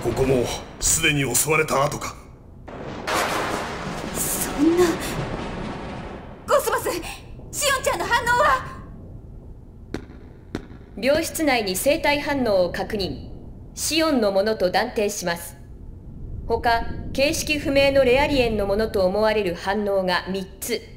ここもすでに襲われた後か。 そんな。コスモス、シオンちゃんの反応は？ 病室内に生体反応を確認。シオンのものと断定します。他、形式不明のレアリエンのものと思われる反応が3つ。